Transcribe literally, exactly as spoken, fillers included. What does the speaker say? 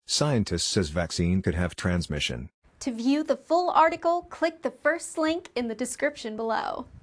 Scientist says vaccine could have transmission. To view the full article, click the first link in the description below.